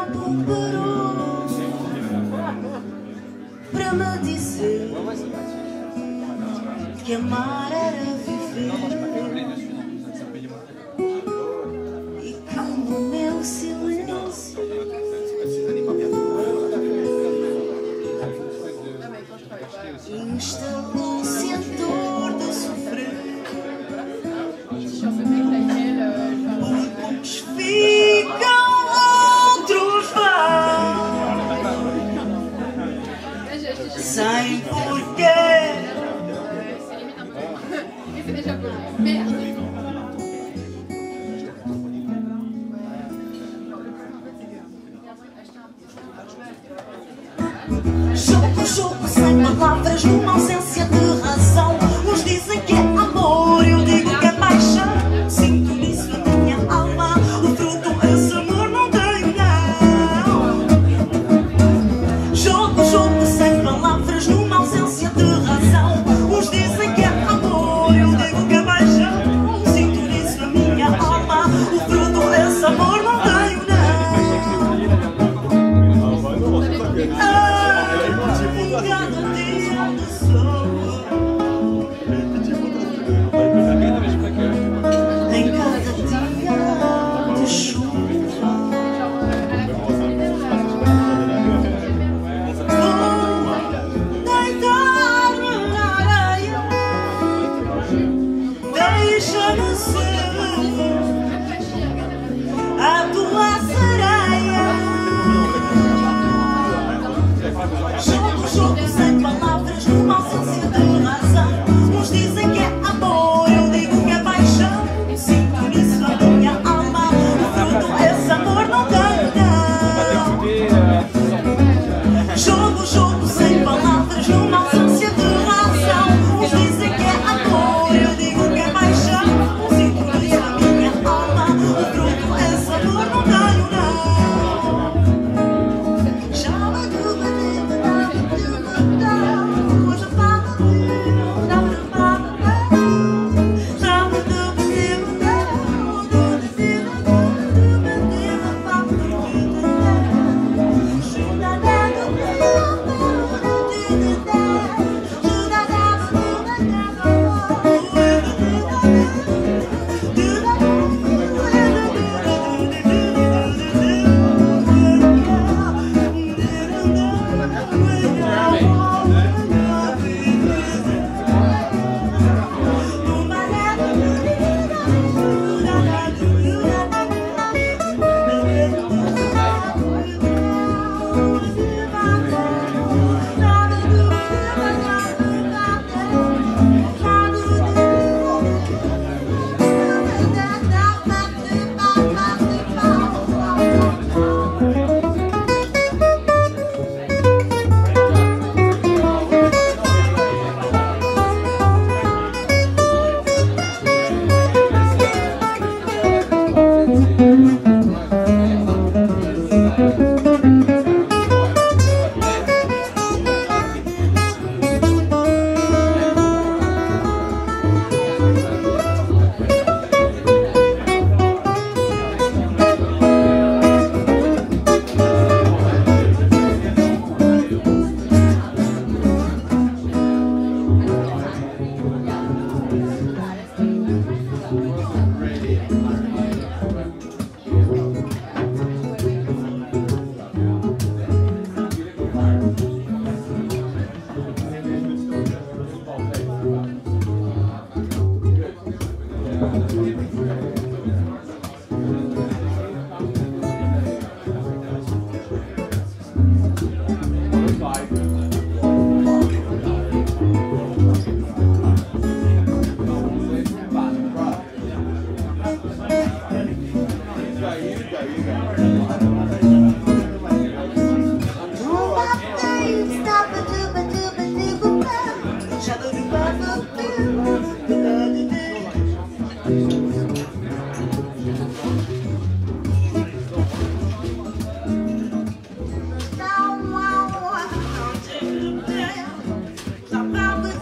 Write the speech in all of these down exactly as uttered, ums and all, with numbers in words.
tempo parou para me dizer que amar era viver e que no meu silêncio instalou-se a dor de sofrer. Uns ficam, outros vão, sem porquê. Jogo, jogo sem palavras, numa ausência de razão. Uns dizem que é amor, eu digo que é paixão. Sinto nisso a minha alma, o fruto, esse amor não tenho, não. Jogo, jogo sem palavras, numa ausência de razão. Uns dizem que é amor, eu digo que é paixão. Sinto nisso a minha alma, o fruto, esse amor não tenho, não. Cada dia de sol, em cada dia de chuva, vou deitar-me na areia, deixa-me ser a tua sereia. Jogo, jogo sem palavras, numa ausência de razão. Uns dizem que é amor, eu digo que é paixão. Sinto nisso a minha alma, o fruto, esse amor não tenho, não. Jogo, jogo sem palavras, numa ausência de razão. Uns dizem que é amor, eu digo que é paixão. Sinto nisso a minha alma, o fruto, esse amor não tenho, não.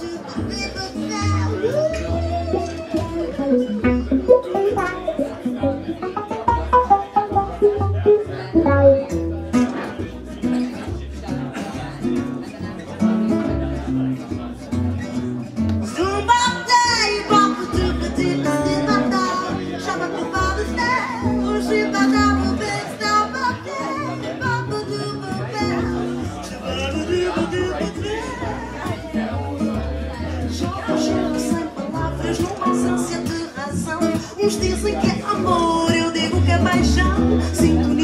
Thank you. dizem que é amor, eu digo que é paixão. Sinto